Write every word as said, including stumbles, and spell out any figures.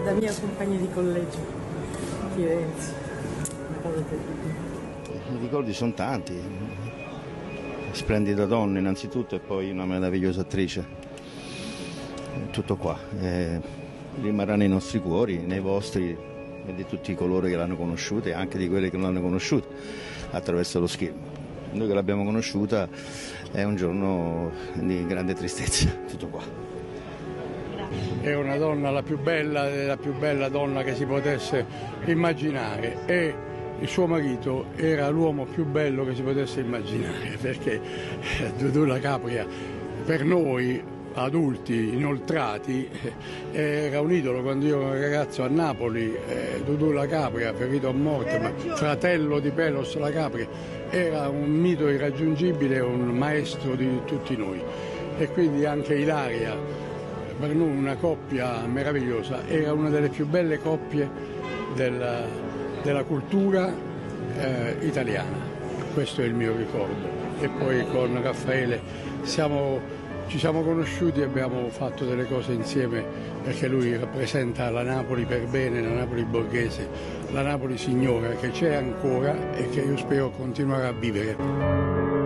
da mia compagna di collegio, Firenze, una cosa terribile. I ricordi sono tanti, splendida donna innanzitutto e poi una meravigliosa attrice, tutto qua, eh, rimarrà nei nostri cuori, nei vostri e di tutti coloro che l'hanno conosciuta e anche di quelli che non l'hanno conosciuta attraverso lo schermo. Noi che l'abbiamo conosciuta è un giorno di grande tristezza, tutto qua. È una donna la più bella, la più bella donna che si potesse immaginare e il suo marito era l'uomo più bello che si potesse immaginare, perché Dudu La Capria per noi adulti inoltrati era un idolo. Quando io ero ragazzo a Napoli, eh, Dudu La Capria, ferito a morte, ma fratello di Pelos La Capria, era un mito irraggiungibile, un maestro di tutti noi. E quindi anche Ilaria, per noi una coppia meravigliosa, era una delle più belle coppie della, della cultura eh, italiana. Questo è il mio ricordo. E poi con Raffaele siamo, ci siamo conosciuti e abbiamo fatto delle cose insieme, perché lui rappresenta la Napoli per bene, la Napoli borghese, la Napoli signora che c'è ancora e che io spero continuerà a vivere.